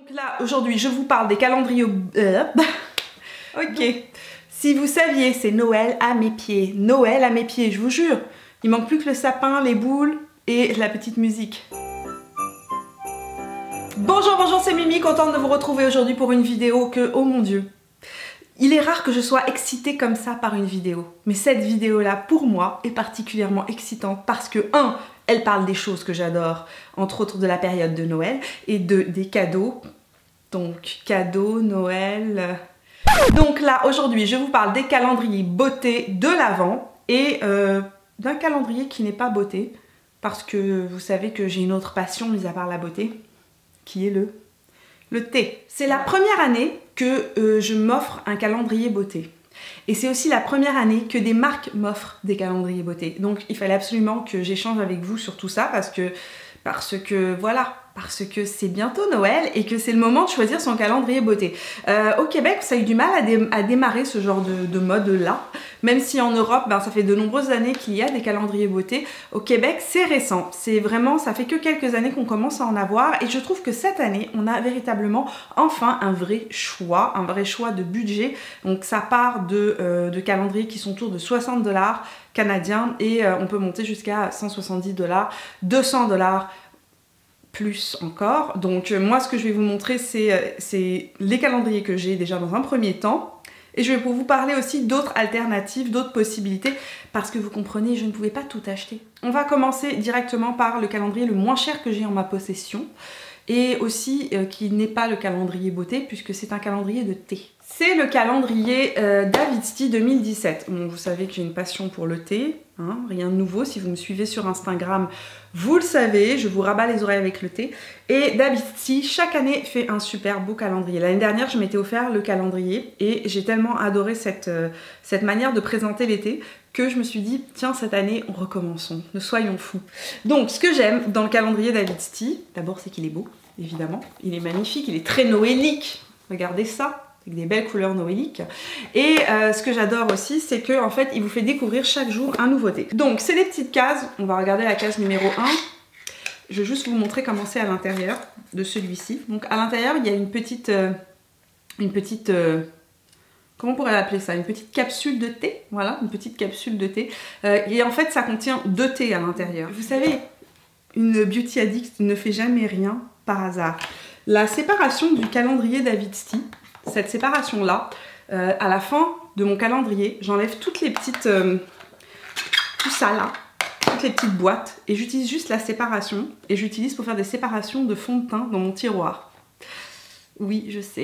Là, aujourd'hui, je vous parle des calendriers... Ok. Si vous saviez, c'est Noël à mes pieds. Noël à mes pieds, je vous jure. Il manque plus que le sapin, les boules et la petite musique. Bonjour, bonjour, c'est Mimi, contente de vous retrouver aujourd'hui pour une vidéo que, oh mon Dieu, il est rare que je sois excitée comme ça par une vidéo. Mais cette vidéo-là, pour moi, est particulièrement excitante parce que, elle parle des choses que j'adore, entre autres de la période de Noël et des cadeaux. Donc, cadeaux, Noël... Donc là, aujourd'hui, je vous parle des calendriers beauté de l'Avent et d'un calendrier qui n'est pas beauté parce que vous savez que j'ai une autre passion, mis à part la beauté, qui est le thé. C'est la première année que je m'offre un calendrier beauté. Et c'est aussi la première année que des marques m'offrent des calendriers beauté. Donc il fallait absolument que j'échange avec vous sur tout ça parce que c'est bientôt Noël et que c'est le moment de choisir son calendrier beauté. Au Québec, ça a eu du mal à démarrer ce genre de mode-là, même si en Europe, ça fait de nombreuses années qu'il y a des calendriers beauté. Au Québec, c'est récent. C'est vraiment, ça fait que quelques années qu'on commence à en avoir et je trouve que cette année, on a véritablement enfin un vrai choix de budget. Donc ça part de calendriers qui sont autour de 60 $ canadiens et on peut monter jusqu'à 170 $, 200 $, plus encore. Donc moi ce que je vais vous montrer c'est les calendriers que j'ai déjà dans un premier temps et je vais pour vous parler aussi d'autres alternatives, d'autres possibilités parce que vous comprenez, je ne pouvais pas tout acheter. On va commencer directement par le calendrier le moins cher que j'ai en ma possession et aussi qui n'est pas le calendrier beauté puisque c'est un calendrier de thé. C'est le calendrier David's Tea 2017. Bon, vous savez que j'ai une passion pour le thé, hein, rien de nouveau. Si vous me suivez sur Instagram, vous le savez, je vous rabats les oreilles avec le thé. Et David's Tea, chaque année, fait un super beau calendrier. L'année dernière, je m'étais offert le calendrier et j'ai tellement adoré cette manière de présenter l'été que je me suis dit, tiens, cette année, recommençons, ne soyons fous. Donc, ce que j'aime dans le calendrier David's Tea, d'abord, c'est qu'il est beau, évidemment. Il est magnifique, il est très noélique. Regardez ça. Avec des belles couleurs noéliques. Et ce que j'adore aussi, c'est qu'en fait, il vous fait découvrir chaque jour un nouveau thé. Donc, c'est des petites cases. On va regarder la case numéro 1. Je vais juste vous montrer comment c'est à l'intérieur de celui-ci. Donc, à l'intérieur, il y a une petite comment on pourrait l'appeler ça? Une petite capsule de thé. Voilà, une petite capsule de thé. Et en fait, ça contient 2 thés à l'intérieur. Vous savez, une beauty addict ne fait jamais rien par hasard. La séparation du calendrier David's Tea, cette séparation là, à la fin de mon calendrier, j'enlève toutes les petites, tout ça là, toutes les petites boîtes et j'utilise juste la séparation et j'utilise pour faire des séparations de fond de teint dans mon tiroir. Oui, je sais.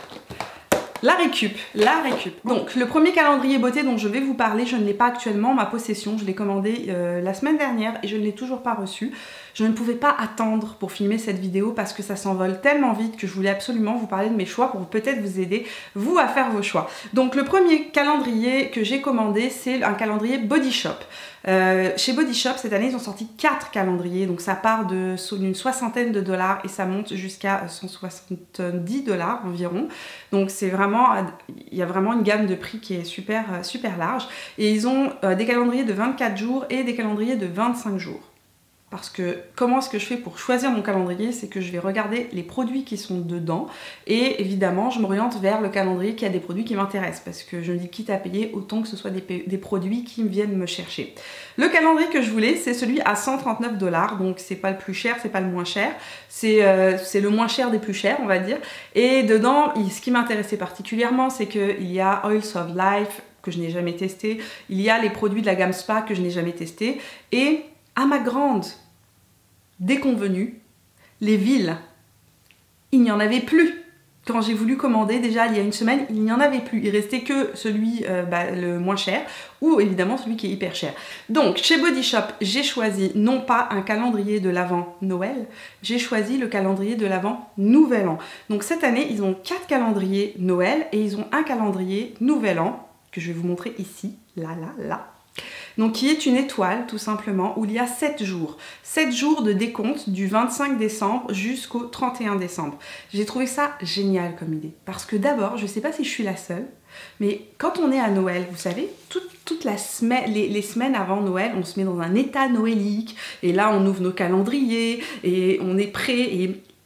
La récup. Donc le premier calendrier beauté dont je vais vous parler, je ne l'ai pas actuellement en ma possession, je l'ai commandé la semaine dernière et je ne l'ai toujours pas reçu. Je ne pouvais pas attendre pour filmer cette vidéo parce que ça s'envole tellement vite que je voulais absolument vous parler de mes choix pour peut-être vous aider, vous, à faire vos choix. Donc le premier calendrier que j'ai commandé, c'est un calendrier Body Shop. Chez Body Shop, cette année, ils ont sorti 4 calendriers, donc ça part d'une soixantaine de $ et ça monte jusqu'à 170 $ environ. Donc c'est vraiment, il y a vraiment une gamme de prix qui est super large. Et ils ont des calendriers de 24 jours et des calendriers de 25 jours. Parce que comment est-ce que je fais pour choisir mon calendrier? C'est que je vais regarder les produits qui sont dedans et évidemment je m'oriente vers le calendrier qui a des produits qui m'intéressent parce que je me dis quitte à payer autant que ce soit des produits qui viennent me chercher. Le calendrier que je voulais, c'est celui à 139 $, donc c'est pas le plus cher, c'est pas le moins cher, c'est le moins cher des plus chers on va dire. Et dedans, ce qui m'intéressait particulièrement, c'est qu'il y a Oils of Life que je n'ai jamais testé, il y a les produits de la gamme Spa que je n'ai jamais testé et à ma grande déconvenue, les villes, il n'y en avait plus. Quand j'ai voulu commander, déjà il y a une semaine, il n'y en avait plus. Il restait que celui le moins cher ou évidemment celui qui est hyper cher. Donc chez Body Shop, j'ai choisi non pas un calendrier de l'Avent Noël, j'ai choisi le calendrier de l'Avent Nouvel An. Donc cette année, ils ont 4 calendriers Noël et ils ont un calendrier Nouvel An que je vais vous montrer ici, là. Donc qui est une étoile tout simplement où il y a 7 jours. 7 jours de décompte du 25 décembre jusqu'au 31 décembre. J'ai trouvé ça génial comme idée. Parce que d'abord, je ne sais pas si je suis la seule, mais quand on est à Noël, vous savez, toute la semaine, les semaines avant Noël, on se met dans un état noélique. Et là, on ouvre nos calendriers et on est prêt. Et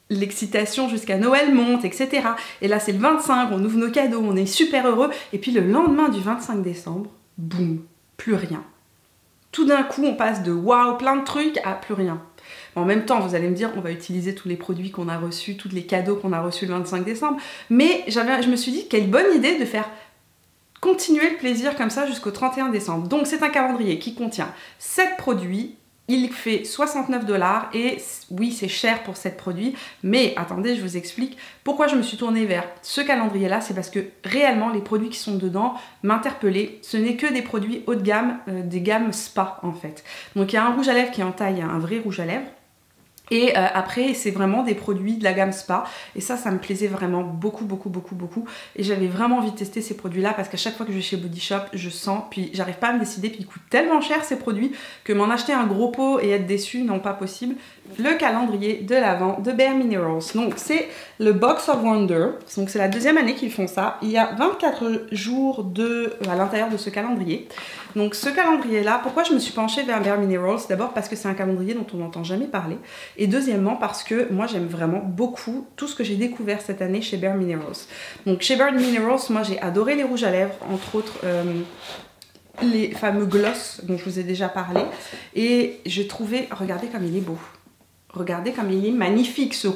l'excitation jusqu'à Noël monte, etc. Et là c'est le 25, on ouvre nos cadeaux, on est super heureux. Et puis le lendemain du 25 décembre, boum, plus rien. Tout d'un coup on passe de waouh, plein de trucs à plus rien. En même temps, vous allez me dire, on va utiliser tous les produits qu'on a reçus, tous les cadeaux qu'on a reçus le 25 décembre. Mais je me suis dit, quelle bonne idée de faire continuer le plaisir comme ça jusqu'au 31 décembre. Donc c'est un calendrier qui contient 7 produits. Il fait 69 $ et oui, c'est cher pour 7 produits, mais attendez, je vous explique pourquoi je me suis tournée vers ce calendrier-là. C'est parce que réellement, les produits qui sont dedans m'interpellaient. Ce n'est que des produits haut de gamme, des gammes spa en fait. Donc il y a un rouge à lèvres qui est en taille, un vrai rouge à lèvres. Et après, c'est vraiment des produits de la gamme spa. Et ça me plaisait vraiment beaucoup. Et j'avais vraiment envie de tester ces produits-là parce qu'à chaque fois que je vais chez Body Shop, je sens, puis j'arrive pas à me décider, puis ils coûtent tellement cher ces produits que m'en acheter un gros pot et être déçu, non pas possible. Le calendrier de l'Avent de Bare Minerals. Donc c'est le Box of Wonder. Donc c'est la deuxième année qu'ils font ça. Il y a 24 jours à l'intérieur de ce calendrier. Donc ce calendrier-là, pourquoi je me suis penchée vers Bare Minerals? D'abord parce que c'est un calendrier dont on n'entend jamais parler. Et deuxièmement parce que moi j'aime vraiment beaucoup tout ce que j'ai découvert cette année chez Bare Minerals. Donc chez Bare Minerals, moi j'ai adoré les rouges à lèvres, entre autres les fameux gloss dont je vous ai déjà parlé. Et j'ai trouvé, regardez comme il est beau. Regardez comme il est magnifique ce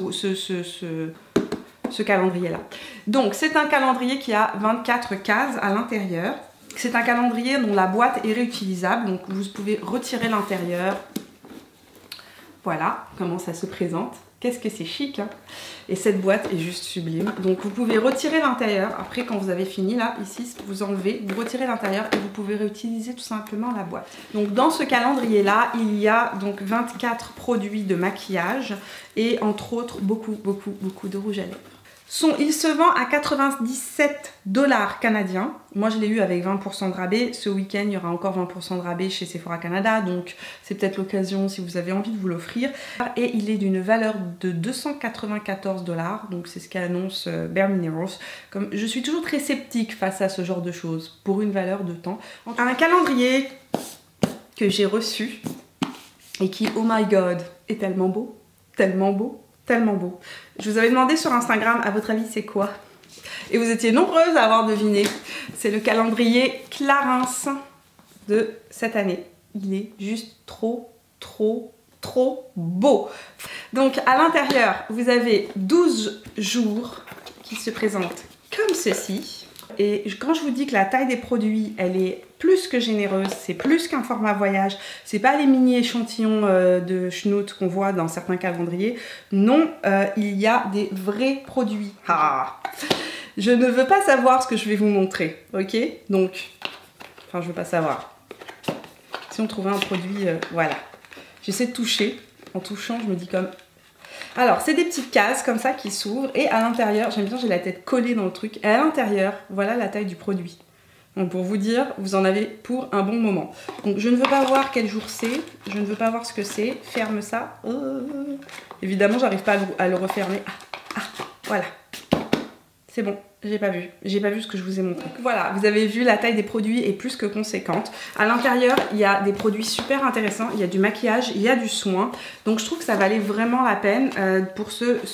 calendrier là. Donc c'est un calendrier qui a 24 cases à l'intérieur. C'est un calendrier dont la boîte est réutilisable, donc vous pouvez retirer l'intérieur. Voilà comment ça se présente. Qu'est-ce que c'est chic, hein? Et cette boîte est juste sublime. Donc vous pouvez retirer l'intérieur. Après, quand vous avez fini, là, ici, vous enlevez, vous retirez l'intérieur et vous pouvez réutiliser tout simplement la boîte. Donc dans ce calendrier-là, il y a donc 24 produits de maquillage et entre autres beaucoup de rouge à lèvres. Il se vend à 97 $ canadiens. Moi je l'ai eu avec 20% de rabais. Ce week-end il y aura encore 20% de rabais chez Sephora Canada. Donc c'est peut-être l'occasion si vous avez envie de vous l'offrir. Et il est d'une valeur de 294 $. Donc c'est ce qu'annonce Bare Minerals. Comme je suis toujours très sceptique face à ce genre de choses pour une valeur de temps. Un calendrier que j'ai reçu et qui, oh my god, est tellement beau, tellement beau. Tellement beau. Je vous avais demandé sur Instagram, à votre avis c'est quoi? Et vous étiez nombreuses à avoir deviné. C'est le calendrier Clarins de cette année. Il est juste trop beau. Donc à l'intérieur, vous avez 12 jours qui se présentent comme ceci. Et quand je vous dis que la taille des produits, elle est plus que généreuse, c'est plus qu'un format voyage, c'est pas les mini échantillons de schnout qu'on voit dans certains calendriers. Non, il y a des vrais produits. Ah, je ne veux pas savoir ce que je vais vous montrer, ok? Donc, enfin je veux pas savoir. Si on trouvait un produit, voilà. J'essaie de toucher. En touchant, je me dis comme... Alors, c'est des petites cases comme ça qui s'ouvrent et à l'intérieur, j'aime bien, j'ai la tête collée dans le truc. Et à l'intérieur, voilà la taille du produit. Donc pour vous dire, vous en avez pour un bon moment. Donc je ne veux pas voir quel jour c'est, je ne veux pas voir ce que c'est. Ferme ça. Évidemment, j'arrive pas à le refermer. Voilà. C'est bon, j'ai pas vu ce que je vous ai montré. Donc voilà, vous avez vu, la taille des produits est plus que conséquente. À l'intérieur, il y a des produits super intéressants, il y a du maquillage, il y a du soin. Donc je trouve que ça valait vraiment la peine pour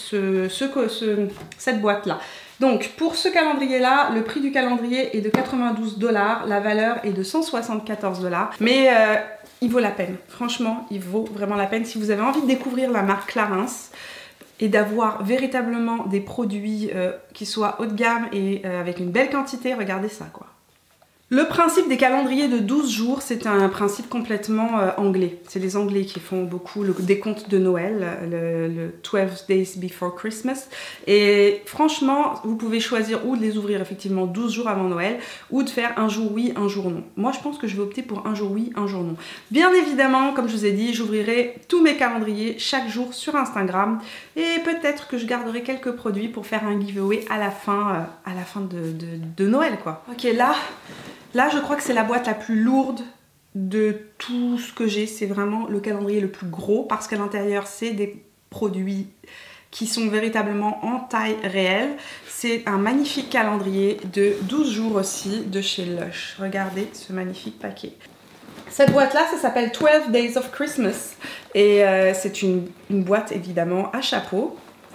cette boîte-là. Donc pour ce calendrier-là, le prix du calendrier est de 92 $, la valeur est de 174 $. Mais il vaut la peine, franchement, il vaut vraiment la peine. Si vous avez envie de découvrir la marque Clarins, et d'avoir véritablement des produits qui soient haut de gamme et avec une belle quantité, regardez ça quoi. Le principe des calendriers de 12 jours, c'est un principe complètement anglais. C'est les Anglais qui font beaucoup le décompte de Noël, le 12 Days Before Christmas. Et franchement, vous pouvez choisir ou de les ouvrir effectivement 12 jours avant Noël, ou de faire un jour oui, un jour non. Moi, je pense que je vais opter pour un jour oui, un jour non. Bien évidemment, comme je vous ai dit, j'ouvrirai tous mes calendriers chaque jour sur Instagram. Et peut-être que je garderai quelques produits pour faire un giveaway à la fin de Noël, quoi. Ok, Là, je crois que c'est la boîte la plus lourde de tout ce que j'ai. C'est vraiment le calendrier le plus gros parce qu'à l'intérieur, c'est des produits qui sont véritablement en taille réelle. C'est un magnifique calendrier de 12 jours aussi de chez Lush. Regardez ce magnifique paquet. Cette boîte-là, ça s'appelle 12 Days of Christmas. Et c'est une boîte évidemment à chapeau.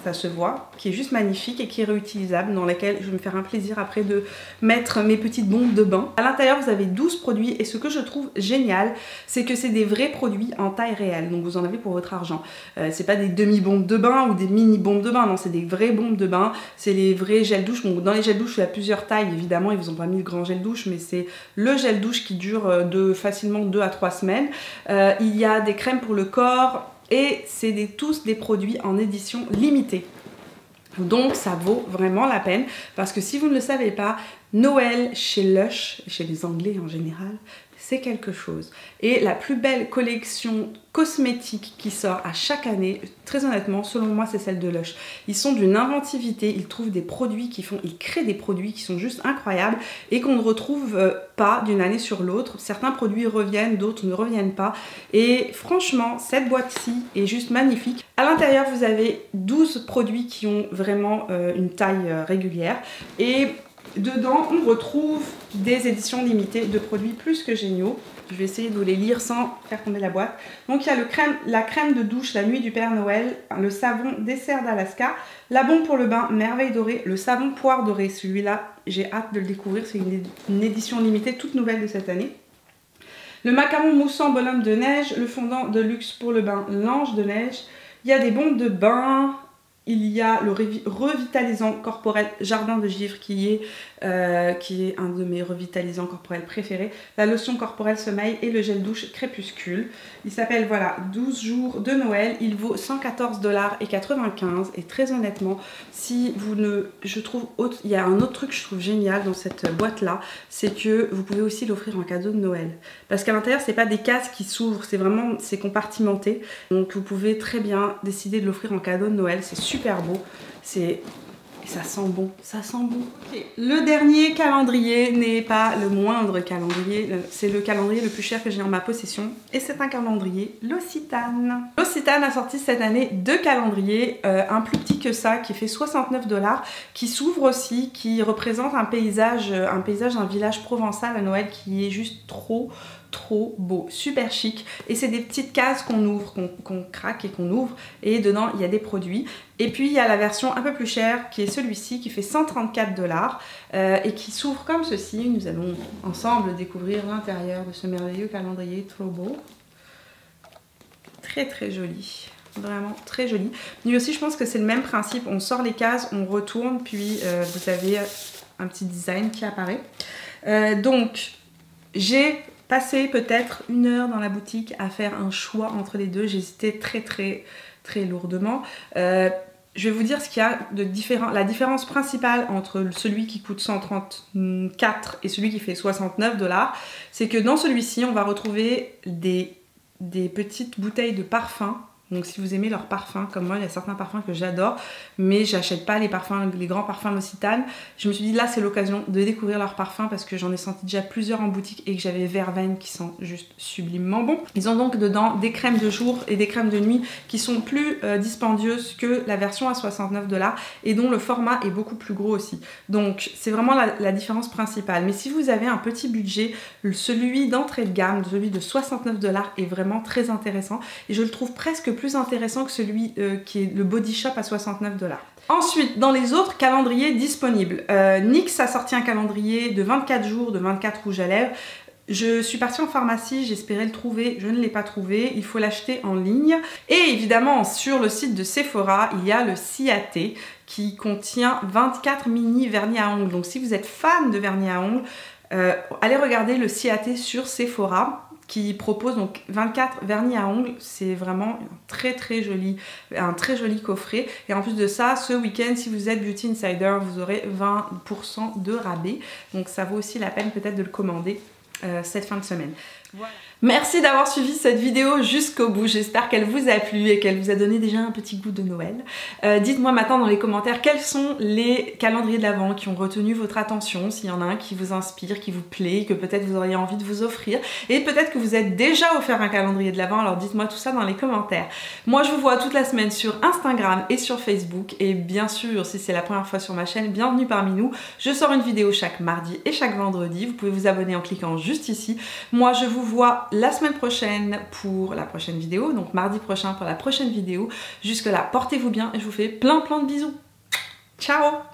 ça se voit, qui est juste magnifique et qui est réutilisable, dans laquelle je vais me faire un plaisir après de mettre mes petites bombes de bain. À l'intérieur, vous avez 12 produits et ce que je trouve génial, c'est que c'est des vrais produits en taille réelle, donc vous en avez pour votre argent. C'est pas des demi-bombes de bain ou des mini-bombes de bain, non, c'est des vraies bombes de bain, c'est les vrais gels douche. Bon, dans les gels douche, il y a plusieurs tailles, évidemment, ils vous ont pas mis le grand gel douche, mais c'est le gel douche qui dure facilement 2 à 3 semaines. Il y a des crèmes pour le corps et c'est tous des produits en édition limitée. Donc ça vaut vraiment la peine parce que si vous ne le savez pas, Noël chez Lush, chez les Anglais en général, c'est quelque chose. Et la plus belle collection cosmétique qui sort à chaque année, très honnêtement, selon moi, c'est celle de Lush. Ils sont d'une inventivité, ils trouvent des produits ils créent des produits qui sont juste incroyables et qu'on ne retrouve pas d'une année sur l'autre. Certains produits reviennent, d'autres ne reviennent pas. Et franchement, cette boîte-ci est juste magnifique. À l'intérieur, vous avez 12 produits qui ont vraiment une taille régulière. Et dedans, on retrouve des éditions limitées de produits plus que géniaux. Je vais essayer de vous les lire sans faire tomber la boîte. Donc il y a la crème de douche La Nuit du Père Noël, le savon dessert d'Alaska, la bombe pour le bain Merveille dorée, le savon poire dorée. Celui-là, j'ai hâte de le découvrir. C'est une édition limitée toute nouvelle de cette année. Le macaron moussant bonhomme de neige, le fondant de luxe pour le bain L'Ange de neige. Il y a des bombes de bain. Il y a le revitalisant corporel Jardin de Givre qui est un de mes revitalisants corporels préférés. La lotion corporelle sommeil et le gel douche crépuscule. Il s'appelle voilà 12 jours de Noël. Il vaut 114,95 $. Et très honnêtement, si vous ne... il y a un autre truc que je trouve génial dans cette boîte là, c'est que vous pouvez aussi l'offrir en cadeau de Noël. Parce qu'à l'intérieur, c'est pas des cases qui s'ouvrent, c'est compartimenté. Donc vous pouvez très bien décider de l'offrir en cadeau de Noël. C'est super beau, et ça sent bon, ça sent bon. Okay. Le dernier calendrier n'est pas le moindre calendrier, c'est le calendrier le plus cher que j'ai en ma possession et c'est un calendrier L'Occitane. L'Occitane a sorti cette année 2 calendriers, un plus petit que ça qui fait 69 $, qui s'ouvre aussi, qui représente un paysage d'un village provençal à Noël qui est juste trop beau, super chic, et c'est des petites cases qu'on ouvre, qu'on craque et qu'on ouvre, et dedans il y a des produits. Et puis il y a la version un peu plus chère qui est celui-ci qui fait 134 $ et qui s'ouvre comme ceci. Nous allons ensemble découvrir l'intérieur de ce merveilleux calendrier, trop beau, très joli. Vraiment très joli. Lui aussi je pense que c'est le même principe, on sort les cases, on retourne, puis vous avez un petit design qui apparaît. Donc j'ai passé peut-être 1 heure dans la boutique à faire un choix entre les deux. J'hésitais très lourdement. Je vais vous dire ce qu'il y a de différent. La différence principale entre celui qui coûte 134 et celui qui fait 69 $, c'est que dans celui-ci, on va retrouver des petites bouteilles de parfum. Donc si vous aimez leurs parfums, comme moi, il y a certains parfums que j'adore, mais j'achète pas les grands parfums L'Occitane. Je me suis dit là c'est l'occasion de découvrir leurs parfums parce que j'en ai senti déjà plusieurs en boutique et que j'avais Verveine qui sent juste sublimement bon. Ils ont donc dedans des crèmes de jour et des crèmes de nuit qui sont plus dispendieuses que la version à 69 $ et dont le format est beaucoup plus gros aussi. Donc c'est vraiment la différence principale. Mais si vous avez un petit budget, celui d'entrée de gamme, celui de 69 $ est vraiment très intéressant et je le trouve presque plus intéressant que celui qui est le Body Shop à 69 $. Ensuite, dans les autres calendriers disponibles, NYX a sorti un calendrier de 24 jours, de 24 rouges à lèvres. Je suis partie en pharmacie, j'espérais le trouver, je ne l'ai pas trouvé, il faut l'acheter en ligne. Et évidemment, sur le site de Sephora, il y a le Ciaté qui contient 24 mini vernis à ongles. Donc si vous êtes fan de vernis à ongles, allez regarder le Ciaté sur Sephora, qui propose donc 24 vernis à ongles. C'est vraiment un très joli coffret. Et en plus de ça, ce week-end, si vous êtes Beauty Insider, vous aurez 20% de rabais. Donc ça vaut aussi la peine peut-être de le commander cette fin de semaine. Voilà. Merci d'avoir suivi cette vidéo jusqu'au bout, j'espère qu'elle vous a plu et qu'elle vous a donné déjà un petit goût de Noël. Dites-moi maintenant dans les commentaires quels sont les calendriers de l'Avent qui ont retenu votre attention, s'il y en a un qui vous inspire, qui vous plaît, que peut-être vous auriez envie de vous offrir, et peut-être que vous êtes déjà offert un calendrier de l'Avent, alors dites-moi tout ça dans les commentaires. Moi je vous vois toute la semaine sur Instagram et sur Facebook, et bien sûr si c'est la première fois sur ma chaîne, bienvenue parmi nous. Je sors une vidéo chaque mardi et chaque vendredi, vous pouvez vous abonner en cliquant juste ici. Moi je vous vous vois la semaine prochaine pour la prochaine vidéo, donc mardi prochain pour la prochaine vidéo. Jusque là, portez-vous bien et je vous fais plein de bisous. Ciao!